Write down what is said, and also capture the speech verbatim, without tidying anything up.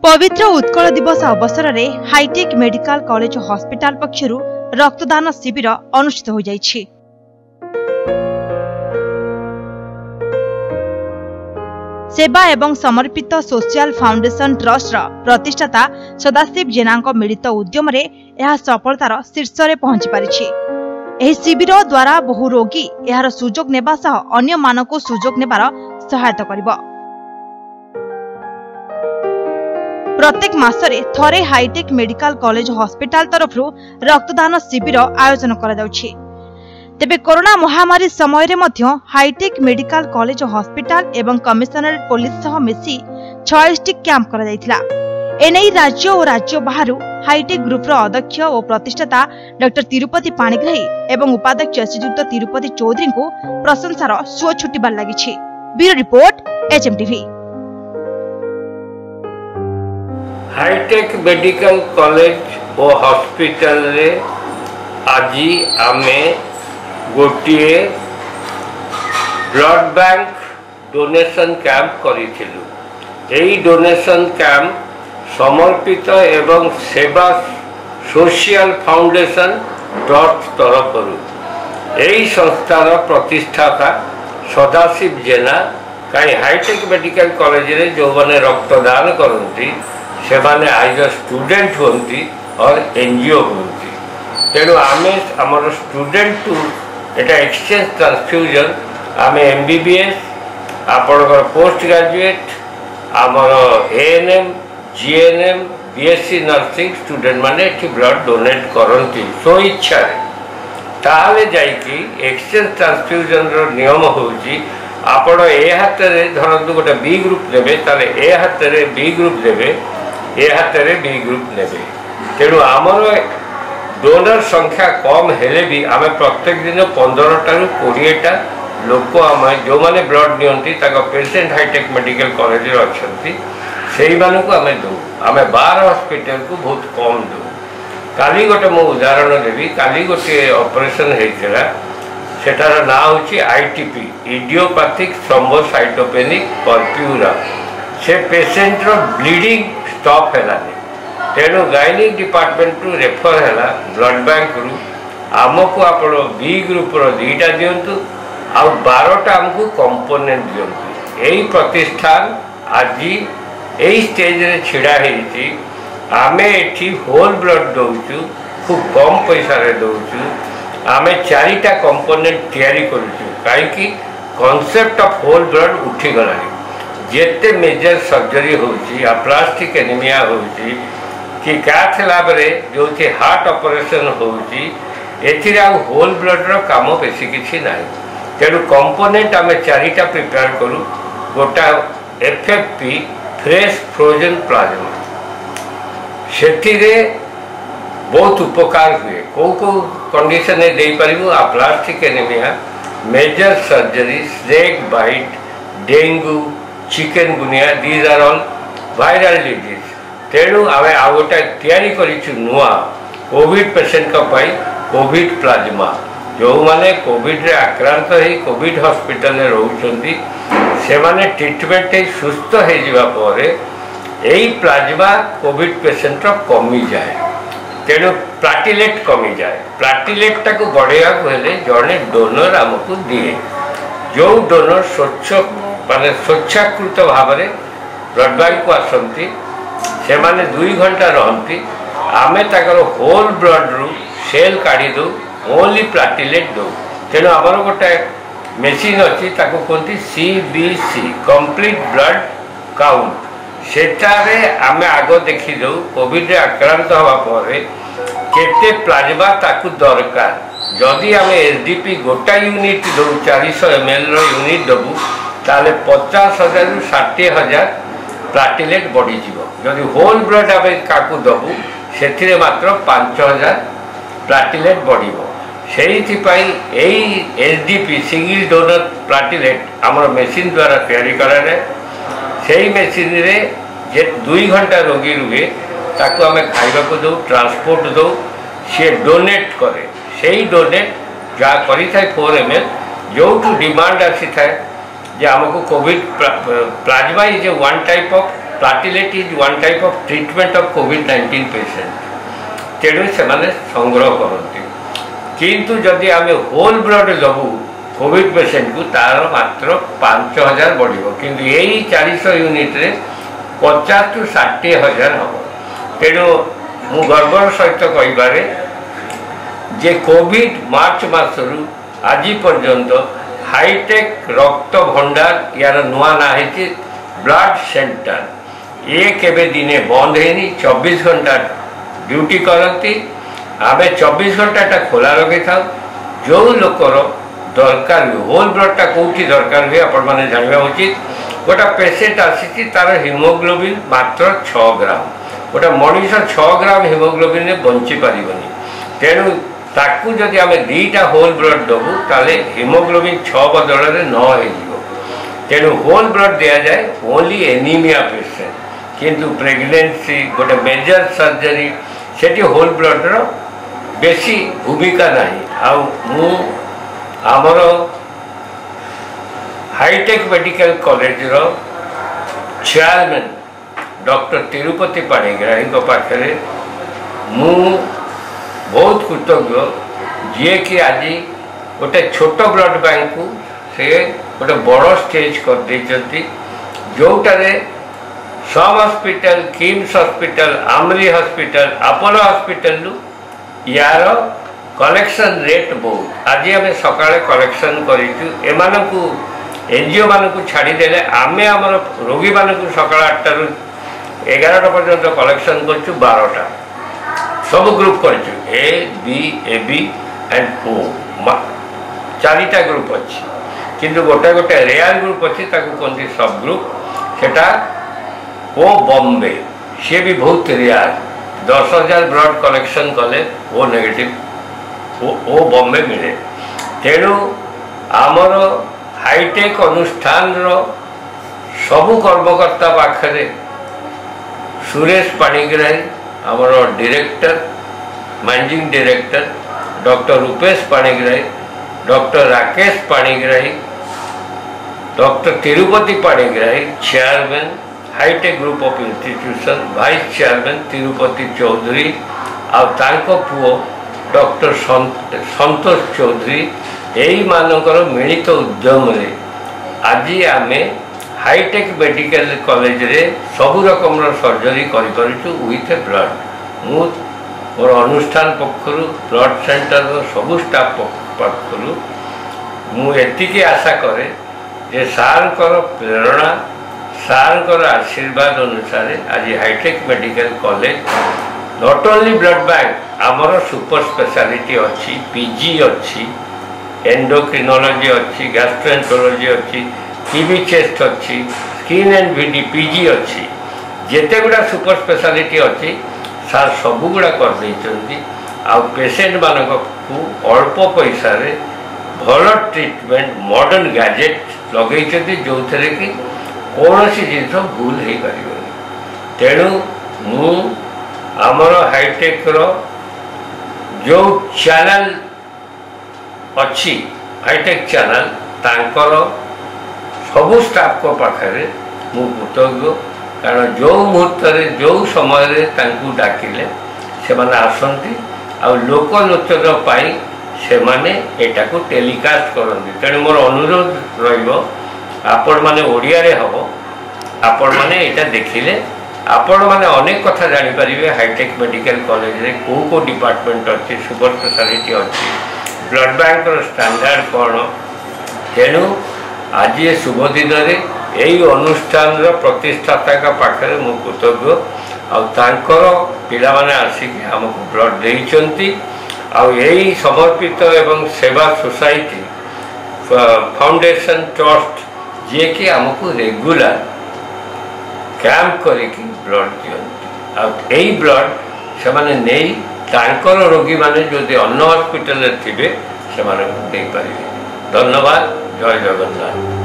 पवित्र उत्कल दिवस अवसर में हाईटेक मेडिकल कॉलेज हॉस्पिटल पक्षरु रक्तदान शिविर अनुष्ठित हो जाइछि। सेवा एवं समर्पित सोशल फाउंडेशन ट्रस्ट प्रतिष्ठाता सदाशिव जेना मिलित उद्यम रे यह सफलतार शीर्ष रे पहुंची पारिछि। एही शिविर द्वारा बहु रोगी यार सुजोग नेबा सह अन्य मानको सुजोग नेबार सहायता करिबो। प्रत्येक मासरे थरे हाईटेक मेडिकल कॉलेज हॉस्पिटल तरफरु रक्तदान शिविर आयोजन करा जाउछि। तेबे कोरोना महामारी समय रे मध्य हाईटेक मेडिकल कॉलेज हॉस्पिटल एवं कमिशनरेट पुलिस सह मिसी छयालीस टी कैंप करा जायथिला। एनै राज्य और राज्य बाहरु हाईटेक ग्रुप रो अध्यक्ष और प्रतिष्ठाता डॉक्टर तिरुपति पाणिग्राही एवं उपाध्यक्ष श्रीयुक्त तिरुपति चौधरी को प्रशंसार सुओ छुटिबार लागिछि। Bureau report HMTV. Hi tech medical college और हॉस्पिटल रे आजी आमे गोटे ब्लड बैंक डोनेशन कैंप करिथिलु। एही डोनेशन कैंप समर्पित एवं सेवा सोशल फाउंडेशन ट्रस्ट तरफरु एही संस्थार प्रतिष्ठाता सदाशिव जेना कहीं हाईटेक मेडिकल कॉलेज रे जो माने रक्तदान करती से माने आज स्टूडेंट होती और एनजीओ होती। तेणु आम आमर स्टूडेंट टू एटा एक्सचेंज ट्रांसफ्यूजन आम एमबीबीएस आपणकर पोस्ट ग्रेजुएट आमर ANM GNM BSc nursing student माने एठी ब्लड डोनेट करती सो इच्छा ताले जाइकी एक्सचेंज ट्रांसफ्यूजन रो नियम होउची आपण ए हाथ रे धरतु गोटे बी ग्रुप देबे ताले ए हाथ रे बी ग्रुप देबे ए हाथ रे बी ग्रुप नेबे। तेणु आमर डोनर संख्या कम हेले भी आमे प्रत्येक दिन पंद्रह टारू कोड़ीटा लोक आम जो माने ब्लड नियंती ताका पेशेंट हाईटेक मेडिकल कॉलेज रे अछंती सेही मानकु आमे दो आमे बारह हॉस्पिटल को बहुत कम दो। काली गोटे मो उदाहरण देबी। काली गोटे ऑपरेशन हेइतला सेटार ना होची आईटीपी इडियोपैथिक थ्रोम्बोसाइटोपेनिक परफ्यूरा। से पेशेंट रो ब्लीडिंग स्टॉप हेलानी। तेणु गाइनिक डिपार्टमेंट रु रेफर हैला ब्लड बैंक रु आमको आपण बी ग्रुप रो दीटा दियंतु आ बारह आमको कंपोनेंट दियंतु। एही प्रतिष्ठान आज एही स्टेज रे छिड़ा हेछि। आमे एठी होल ब्लड दउचु खूब कम पैसा रे दउचु। आमे चारिटा कंपोनेंट तैयारी करूचु काई कि कांसेप्ट ऑफ होल ब्लड उठी गलानी। जेते मेजर सर्जरी होची आ प्लास्टिक एनीमिया होची कि कैथ लैब रे जो थी हार्ट ऑपरेशन होची एथिरे आ होल ब्लड रो काम बेसी किछि नाही। तेणु कंपोनेंट आमे चारिटा प्रिपेयर करू। गोटा एफएफपी फ्रेश फ्रोजन प्लाज्मा सेथिरे बहुत उपकार हुए। को को कंडीशन में दे पारिबु aplastic anaemia major surgery snake bite dengue chikungunya these are all viral disease. तेणु आमे आ गोटे तैयारी करिछु नुआ कोविड पेशेंट का पाई कोविड प्लाज्मा जो माने कोविड रे आक्रांत है कोविड हॉस्पिटल रे रहउछंती से माने ट्रीटमेंट सुस्थ हो जिबा परे एही प्लाज्मा कोविड पेशेंट रो कमी जाए। तेणु प्लाटिलेट कमी जाए। प्लाटिलेट टाको बढ़ेया हेले जड़े डोनर आमको दिए। जो डोनर स्वच्छ माने स्वच्छाकृत भाव में ब्लड बैंक को आसती से माने दुई घंटा रहती आमे ताकर होल ब्लड रु सेल काढ़ी दो ओनली प्लाटिलेट दो। तेणु आमर गोटे मेसीन अच्छी ताको कहती सीबीसी कंप्लीट ब्लड काउंट। सेटारे आमे आगो देखी दो कोविड रे आक्रांत हवा परे केते प्लाज्मा ताकू दरकार। जदि आमे एसडीपी गोटा यूनिट दो चार सौ एम एल रो यूनिट दबु ताले पचास हजार रु षाठी हजार प्लाटिलेट बढ़ी जीवो। जदि होल ब्लड आमे काकू दबु सेथिरे मात्र पाँच हजार प्लाटिलेट बढ़िबो। सेहिथि पई एही एसडीपी सिंगल डोनर प्लाटिलेट हमर मेसिन द्वारा तैयारी कराले। सेही मेसिन रे जे दुई घंटा रोगी रुहे ताकू आमे खाइबा को दो ट्रांसपोर्ट दो से डोनेट करे। सेही डोनेट जा करी थाए फोर एम एल जो डिमांड आसी थाए जे आमको COVID plasma is a one type of platelet is one type of treatment of COVID nineteen patient तेणु से संग्रह करती किंतु जदि आम होल ब्लड दबू कोविड पेशेंट को तार मात्र पांच हजार बढ़ किंतु यही चालीस यूनिट रे पचास टू षाठी हजार हम तेणु मु गर्वर सहित कहीपे जे कोविड मार्च मासरू आज पर्यंत हाईटेक रक्त भंडार यार नुआ ना है ब्लड सेंटर ये केबे दिने बंद है चौबीस घंटा ड्यूटी करती आम चौबीस घंटा खोला रखी था जो लोकर दरकार हुए होल ब्लडटा कौटी दरकार हुए आपण मैंने जानवा उचित गोटा पेसेंट आसी तार हिमोग्लोबिन मात्र छः ग्राम गोटा मनीष छः ग्राम हिमोग्लोबिन में बंची पारबनी तेणु ताकू जदि आम दीटा होल ब्लड दबू ताले हिमोग्लोबिन छः बदल में नौ हो तेणु होल ब्लड दि जाए ओनली एनीमिया पेसेंट किंतु प्रेगनेंसी गोटे मेजर सर्जरी सेठी होल ब्लड रो बेसी भूमिका नहीं आउ आमर हाईटेक मेडिकल कॉलेज रो चेयरमैन डॉक्टर तिरुपति पाणिग्राही पाखे मु बहुत कृतज्ञ जी कि आज गोटे छोट ब्लड बैंक को से गोटे बड़ स्टेज कर देती जोटारे सब hospital KIMS hospital AMRI hospital Apollo hospital यार कलेक्शन रेट बहुत आज आम सका कलेक्शन करूँ एनजीओ मानक छाड़देले आम आम रोगी मानक सका आठटा रु एगारटा पर्यंत कलेक्शन कर बारटा सब ग्रुप कर A B A B and O चारिटा ग्रुप अच्छी किंतु गोटे गोटे रेयर ग्रुप अच्छी कहते सब ग्रुप सेटा ओ बॉम्बे सी भी बहुत रेयर दस हजार ब्लड कलेक्शन कले ओ नेगेटिव ओ, ओ बॉम्बे मिले तेणु आमर हाईटेक अनुष्ठान रो सबु कर्मकर्ता पाखरे सुरेश पाणिग्राही आमर director managing director doctor Rupesh Panigrahi doctor Rakesh Panigrahi doctor Tirupati Panigrahi chairman hi tech group of institution vice chairman Tirupati Choudhury आउ पुओ डॉक्टर संतोष चौधरी यही मानकर मिलित उद्यम रे आज आम हाईटेक मेडिकल कॉलेज रे सबु रकम सर्जरी करूँ विथ ब्लड मु मोर अनुष्ठान पक्षर ब्लड सेंटर सबु स्टाफ पक्षर मुझे आशा करे जे सार प्रेरणा सार आशीर्वाद अनुसार आज hi tech medical college not only blood bank आमर सुपर स्पेशलिटी अच्छी पीजी अच्छी एंडोक्रिनोलॉजी अच्छी गैस्ट्रोएंटरोलॉजी अच्छी टीबी चेस्ट अच्छी स्किन एंड वीडी पीजी अच्छी जिते गुड़ा सुपर स्पेशलिटी अच्छी सार सबू गुड़ा कर आउ पेशेंट मानक अल्प पैसा रे भल ट्रीटमेंट मॉडर्न गैजेट लगे जो थे कि कौन सी जिन भूल हो पार तेणु मु आमर हाईटेक रो जो चैनल अच्छी हाईटेक चैनल तांकर सबु स्टाफ को पाखे मु कृतज्ञ कारण जो मुहूर्त जो समय डाकिले से माने आसंती आ लोकलोचन पाई से माने एटा को टेलीकास्ट करती तेणु मोर अनुरोध रहिबो आपण माने ओडिया रे हबो आपण माने एटा देखिले आपण माने अनेक कथा जानि परिबे हाईटेक मेडिकल कॉलेज रे को को डिपार्टमेंट अच्छी सुपर स्पेशलिटी अच्छी ब्लड बैंक रो स्टैंडर्ड कौन तेणु आज ये शुभ दिन रे यही अनुष्ठान रो प्रतिष्ठाता का पाखरे मु कृतज्ञ आंकर पिला माने आसिक हमको ब्लड देइचंती आ यही समर्पित एवं सेवा सोसाइटी फाउंडेशन ट्रस्ट जे कि हमको रेगुलर कैंप करिकी ब्लड दियंती आ एही ब्लड से माने नेई तांकर रोगी माने जदि अन्य हॉस्पिटल रे थिबे से माने देई परिबे। धन्यवाद। जय जगन्नाथ।